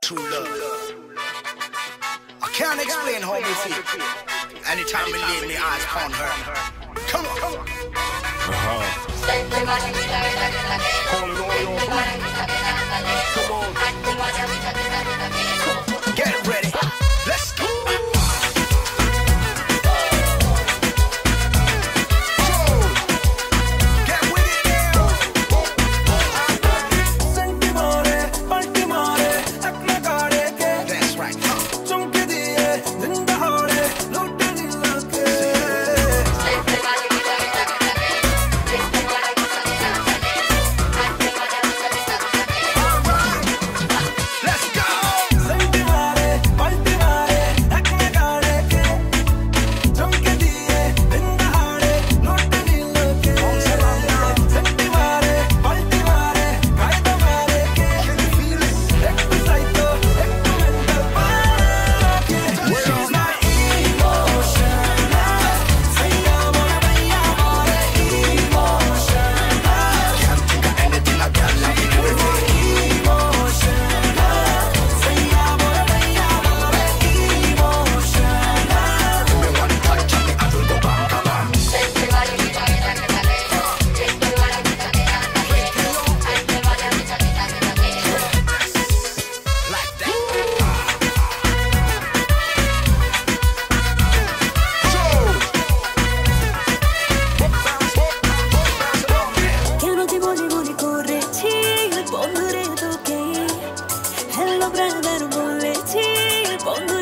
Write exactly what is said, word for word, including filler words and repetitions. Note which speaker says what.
Speaker 1: True love. I can't explain how we feel. Anytime we lay my eyes upon her. Come on, come on.
Speaker 2: Uh-huh. Calling all your Come on.
Speaker 1: Get ready. Let's go.
Speaker 3: Hello, brother,